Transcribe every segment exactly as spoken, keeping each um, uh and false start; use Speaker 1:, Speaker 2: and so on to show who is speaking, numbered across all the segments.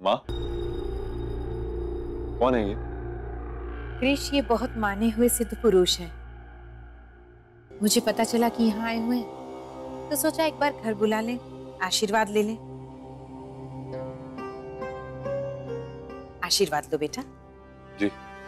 Speaker 1: माँ, कौन है ये?
Speaker 2: क्रिश, ये बहुत माने हुए सिद्ध पुरुष हैं। मुझे पता चला कि यहाँ आए हुए हैं तो सोचा एक बार घर बुला लें, आशीर्वाद ले लें। आशीर्वाद लो बेटा।
Speaker 1: जी।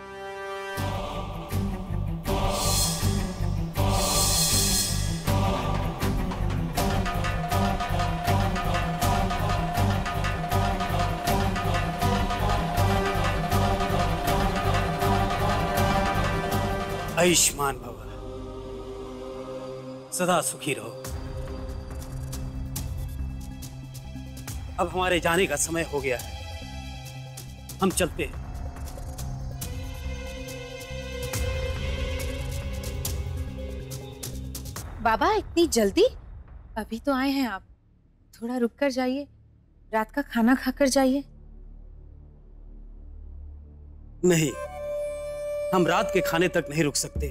Speaker 3: आयुष्मान भव, सदा सुखी रहो। अब हमारे जाने का समय हो गया है, हम चलते हैं।
Speaker 2: बाबा, इतनी जल्दी? अभी तो आए हैं आप, थोड़ा रुक कर जाइए, रात का खाना खाकर जाइए।
Speaker 3: नहीं, हम रात के खाने तक नहीं रुक सकते।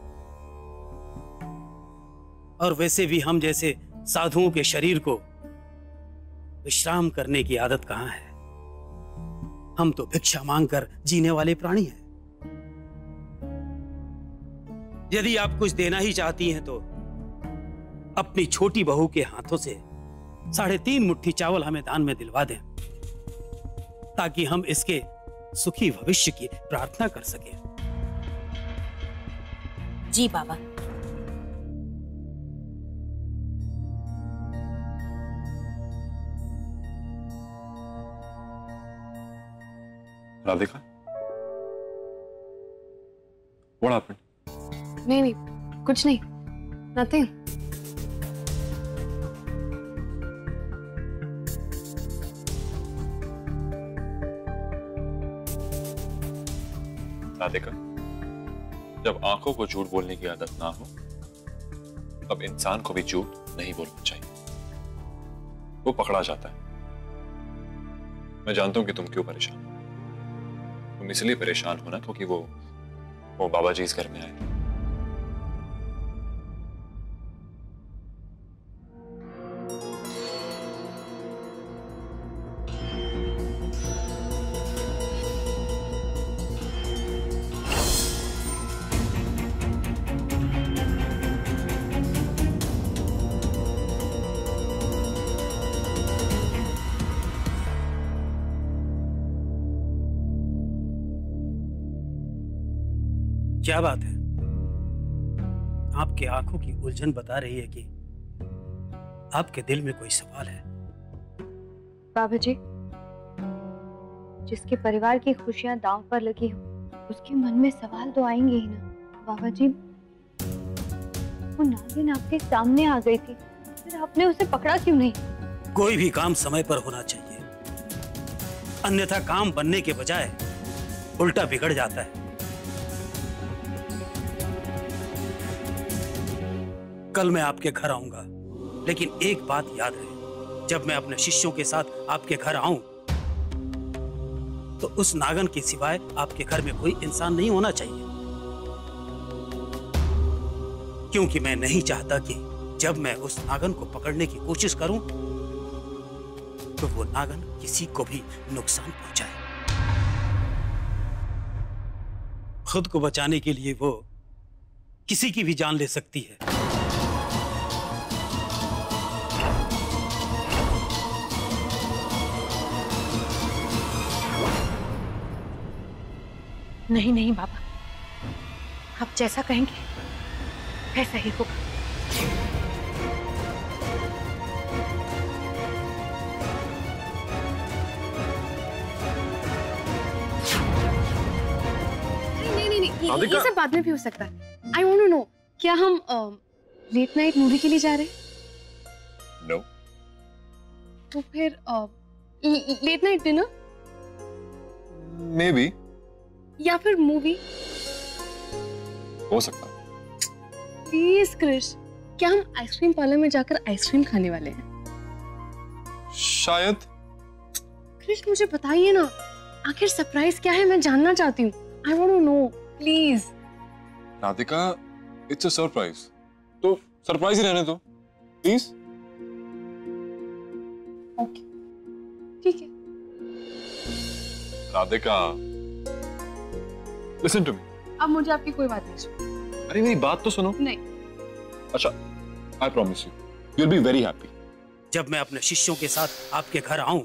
Speaker 3: और वैसे भी हम जैसे साधुओं के शरीर को विश्राम करने की आदत कहां है। हम तो भिक्षा मांगकर जीने वाले प्राणी हैं। यदि आप कुछ देना ही चाहती हैं तो अपनी छोटी बहू के हाथों से साढ़े तीन मुट्ठी चावल हमें दान में दिलवा दें, ताकि हम इसके सुखी भविष्य की प्रार्थना कर सकें।
Speaker 2: जी बाबा।
Speaker 1: Radhika, what happened?
Speaker 4: नहीं नहीं, कुछ नहीं, nothing।
Speaker 1: राधिका, जब आंखों को झूठ बोलने की आदत ना हो तब इंसान को भी झूठ नहीं बोलना चाहिए, वो पकड़ा जाता है। मैं जानता हूं कि तुम क्यों परेशान हो। तुम इसलिए परेशान हो ना क्योंकि वो वो बाबा जी इस घर में आए।
Speaker 3: क्या बात है? आपके आंखों की उलझन बता रही है कि आपके दिल में कोई सवाल है।
Speaker 4: बाबा जी, जिसके परिवार की खुशियां दांव पर लगी हो, उसके मन में सवाल तो आएंगे ही ना। बाबा जी, वो नागिन आपके सामने आ गई थी, फिर आपने उसे पकड़ा क्यों नहीं?
Speaker 3: कोई भी काम समय पर होना चाहिए, अन्यथा काम बनने के बजाय उल्टा बिगड़ जाता है। कल मैं आपके घर आऊंगा, लेकिन एक बात याद रहे, जब मैं अपने शिष्यों के साथ आपके घर आऊं तो उस नागन के सिवाय आपके घर में कोई इंसान नहीं होना चाहिए, क्योंकि मैं नहीं चाहता कि जब मैं उस नागन को पकड़ने की कोशिश करूं तो वो नागन किसी को भी नुकसान पहुंचाए। खुद को बचाने के लिए वो किसी की भी जान ले सकती है।
Speaker 2: नहीं नहीं बाबा, आप जैसा कहेंगे वैसा ही होगा।
Speaker 4: नहीं नहीं नहीं, ये, ये सब बाद में भी हो सकता है। आई वांट टू नो, क्या हम लेट नाइट मूवी के लिए जा रहे हैं?
Speaker 1: नो।
Speaker 4: तो फिर late night dinner
Speaker 1: maybe,
Speaker 4: या फिर मूवी
Speaker 1: हो सकता है।
Speaker 4: प्लीज क्रिश, क्या हम आइसक्रीम पार्लर में जाकर आइसक्रीम खाने वाले हैं?
Speaker 1: शायद।
Speaker 4: क्रिश, मुझे बताइए ना, आखिर सरप्राइज क्या है, मैं जानना चाहती हूँ। I want to know, please.
Speaker 1: Radhika, it's a surprise, तो सरप्राइज ही रहने दो प्लीज।
Speaker 4: ओके, ठीक है।
Speaker 1: Radhika, listen to me.
Speaker 5: अब मुझे आपकी कोई बात नहीं सुन।
Speaker 1: अरे मेरी बात तो सुनो।
Speaker 5: नहीं।
Speaker 1: अच्छा, I promise you, you will be very happy.
Speaker 3: जब मैं अपने शिष्यों के साथ आपके घर आऊं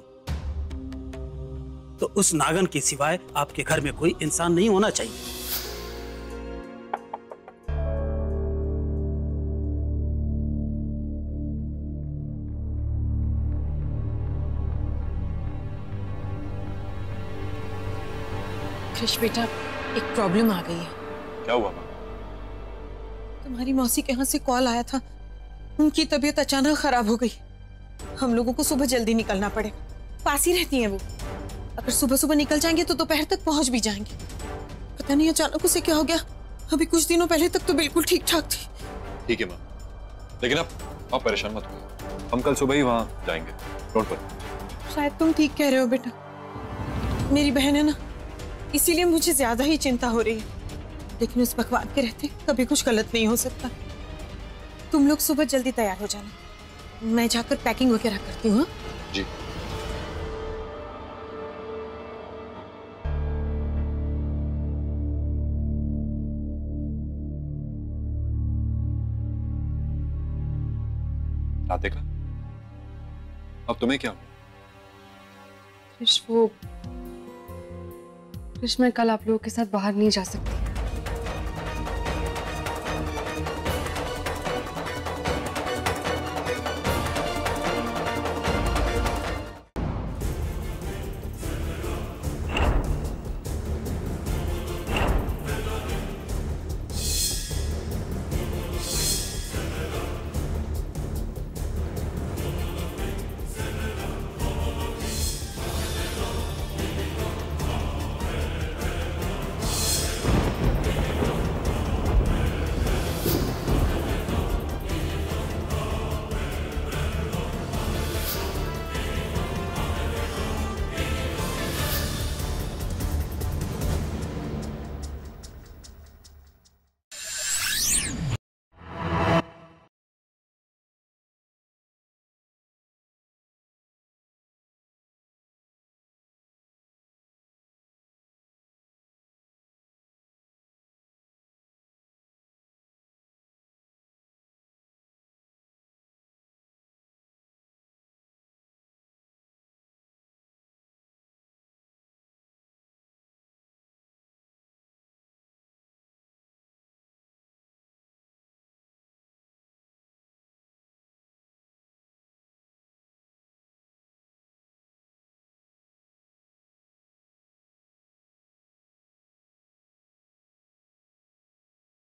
Speaker 3: तो उस नागन के सिवाय आपके घर में कोई इंसान नहीं होना चाहिए।
Speaker 2: कृष बेटा, एक प्रॉब्लम आ गई है।
Speaker 1: क्या हुआ माँ?
Speaker 2: तुम्हारी मौसी के यहाँ से कॉल आया था, उनकी तबीयत अचानक खराब हो गई। हम लोगों को सुबह जल्दी निकलना पड़ेगा, पास ही रहती हैं वो। अगर सुबह सुबह निकल जाएंगे तो दोपहर तक पहुंच भी जाएंगे। पता नहीं अचानक उसे क्या हो गया, अभी कुछ दिनों पहले तक तो बिल्कुल ठीक ठाक थी।
Speaker 1: ठीक है माँ, लेकिन आप आप परेशान मत हो, हम कल सुबह ही वहां जाएंगे। Don't worry.
Speaker 2: शायद तुम ठीक कह रहे हो बेटा, मेरी बहन है ना, इसीलिए मुझे ज्यादा ही चिंता हो रही है। लेकिन उस भगवान के रहते कभी कुछ गलत नहीं हो सकता। तुम लोग सुबह जल्दी तैयार हो जाना, मैं जाकर पैकिंग वगैरह करती हूँ।
Speaker 1: जी। राधिका, अब तुम्हें क्या हुआ?
Speaker 5: कृष, वो कृष, मैं कल आप लोगों के साथ बाहर नहीं जा सकती।